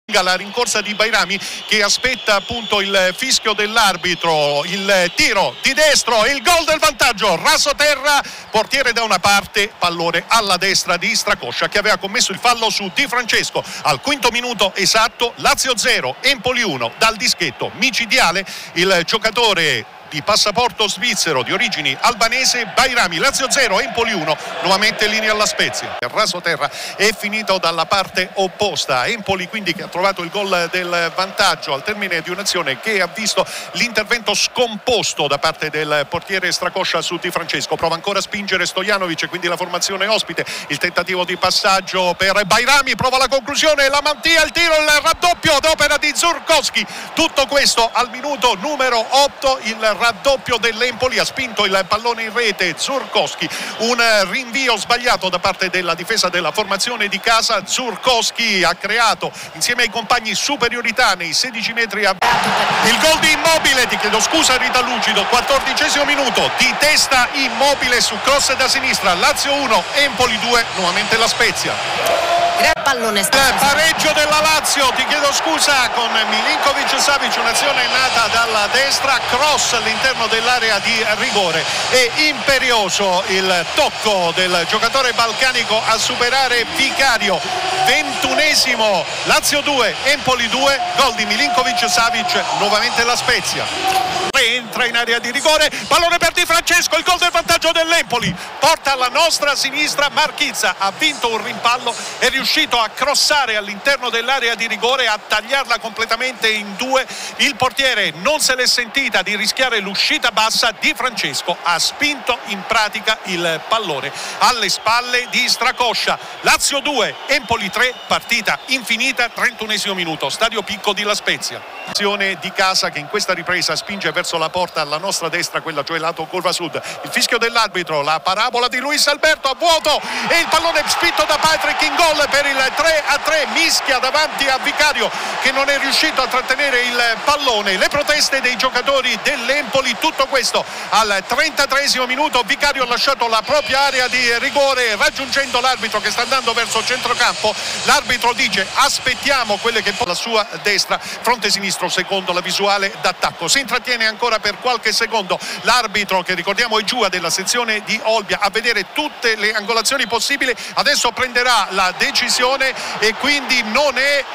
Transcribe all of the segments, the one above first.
La rincorsa di Bajrami che aspetta appunto il fischio dell'arbitro, il tiro di destro, il gol del vantaggio, raso terra, portiere da una parte, pallone alla destra di Stracoscia che aveva commesso il fallo su Di Francesco. Al quinto minuto esatto, Lazio 0, Empoli 1, dal dischetto micidiale il giocatore di passaporto svizzero di origini albanese Bajrami. Lazio 0, Empoli 1, nuovamente linea alla Spezia. Il raso terra è finito dalla parte opposta, Empoli quindi che ha trovato il gol del vantaggio al termine di un'azione che ha visto l'intervento scomposto da parte del portiere Stracoscia su Di Francesco. Prova ancora a spingere Stojanovic, quindi la formazione ospite, il tentativo di passaggio per Bajrami, prova la conclusione, la mantia, il tiro, il raddoppio ad opera di Zurkowski. Tutto questo al minuto numero 8, il raddoppio dell'Empoli, ha spinto il pallone in rete Zurkowski, un rinvio sbagliato da parte della difesa della formazione di casa. Zurkowski ha creato insieme ai compagni superiorità nei 16 metri il gol di Immobile, ti chiedo scusa Rita Lucido, 14° minuto, di testa Immobile su cross da sinistra. Lazio 1, Empoli 2, nuovamente la Spezia. Pallone Pareggio della Lazio, ti chiedo scusa, con Milinkovic-Savic, un'azione nata dalla destra, cross all'interno dell'area di rigore, e imperioso il tocco del giocatore balcanico a superare Vicario. 21° Lazio 2, Empoli 2, gol di Milinkovic-Savic, nuovamente la Spezia. Entra in area di rigore, pallone per Di Francesco, il gol del vantaggio dell'Empoli, porta alla nostra sinistra Marchizza, ha vinto un rimpallo, è riuscito a crossare all'interno dell'area di rigore, a tagliarla completamente in due. Il portiere non se l'è sentita di rischiare l'uscita bassa, Di Francesco ha spinto in pratica il pallone alle spalle di Stracoscia. Lazio 2, Empoli 3, partita infinita, 31° minuto, Stadio Picco di La Spezia. Azione di casa che in questa ripresa spinge verso la porta alla nostra destra, quella cioè lato curva sud. Il fischio dell'arbitro, la parabola di Luis Alberto a vuoto e il pallone spinto da Patrick in gol per il 3-3. Mischia davanti a Vicario che non è riuscito a trattenere il pallone. Le proteste dei giocatori dell'Empoli, tutto questo al 33° minuto. Vicario ha lasciato la propria area di rigore raggiungendo l'arbitro che sta andando verso centrocampo. L'arbitro dice aspettiamo quelle che la sua destra, fronte sinistro secondo la visuale d'attacco. Si intrattiene ancora per qualche secondo l'arbitro, che ricordiamo è giù della sezione di Olbia, a vedere tutte le angolazioni possibili. Adesso prenderà la decisione e quindi non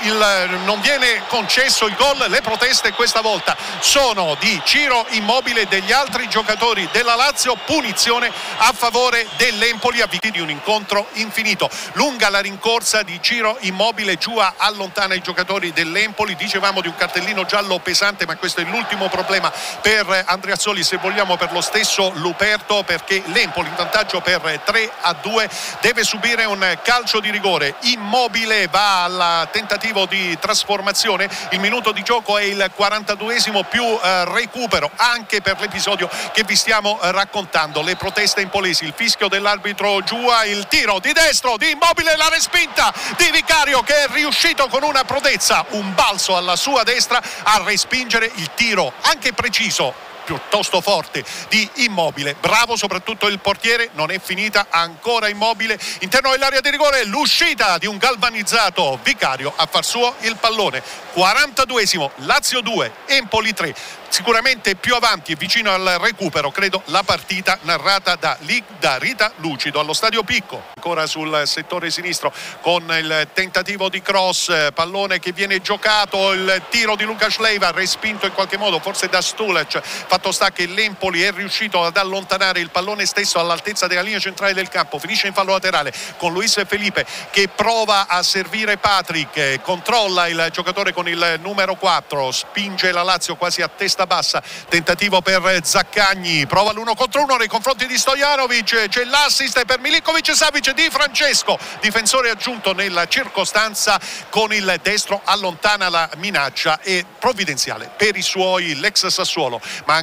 viene concesso il gol. Le proteste questa volta sono di Ciro Immobile e degli altri giocatori della Lazio. Punizione a favore dell'Empoli a vita di un incontro infinito. Lunga la rincorsa di Ciro Immobile, giù allontana i giocatori dell'Empoli. Dicevamo di un cartellino giallo pesante, ma questo è l'ultimo problema per Andreazzoli, se vogliamo per lo stesso Luperto, perché l'Empoli in vantaggio per 3-2 deve subire un calcio di rigore. Immobile va al tentativo di trasformazione, il minuto di gioco è il 42° più recupero anche per l'episodio che vi stiamo raccontando. Le proteste empolesi, il fischio dell'arbitro Giua, il tiro di destro di Immobile, la respinta di Vicario che è riuscito con una prodezza, un balzo alla sua destra a respingere il tiro anche preciso, piuttosto forte, di Immobile. Bravo soprattutto il portiere. Non è finita ancora Immobile interno dell'area di rigore, l'uscita di un galvanizzato Vicario a far suo il pallone. 42°, Lazio 2, Empoli 3. Sicuramente più avanti e vicino al recupero, credo, la partita narrata da Rita Lucido allo Stadio Picco. Ancora sul settore sinistro con il tentativo di cross, pallone che viene giocato, il tiro di Lukas Leiva respinto in qualche modo forse da Stulac. Fatto sta che l'Empoli è riuscito ad allontanare il pallone stesso all'altezza della linea centrale del campo. Finisce in fallo laterale con Luis Felipe che prova a servire Patrick, controlla il giocatore con il numero 4, spinge la Lazio quasi a testa bassa, tentativo per Zaccagni, prova l'1 contro 1 nei confronti di Stojanovic, c'è l'assist per Milinkovic-Savic. Di Francesco, difensore aggiunto nella circostanza, con il destro allontana la minaccia, e provvidenziale per i suoi l'ex Sassuolo, ma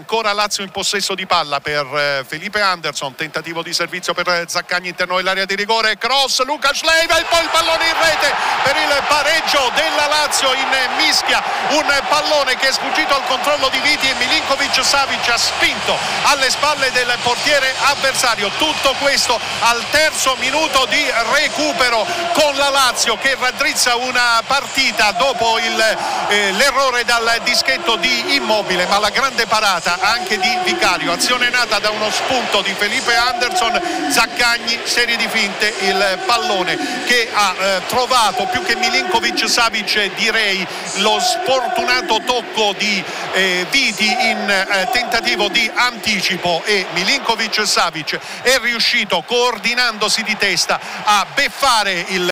ancora Lazio in possesso di palla per Felipe Anderson, tentativo di servizio per Zaccagni interno dell'area di rigore, cross, Lucas Leiva e poi il pallone in rete per il pareggio della Lazio in mischia, un pallone che è sfuggito al controllo di Viti e Milinkovic Savic ha spinto alle spalle del portiere avversario. Tutto questo al terzo minuto di recupero, con la Lazio che raddrizza una partita dopo l'errore dal dischetto di Immobile, ma la grande parata anche di Vicario. Azione nata da uno spunto di Felipe Anderson, Zaccagni, serie di finte, il pallone che ha trovato più che Milinkovic Savic direi lo sfortunato tocco di Viti in tentativo di anticipo, e Milinkovic Savic è riuscito, coordinandosi di testa, a beffare il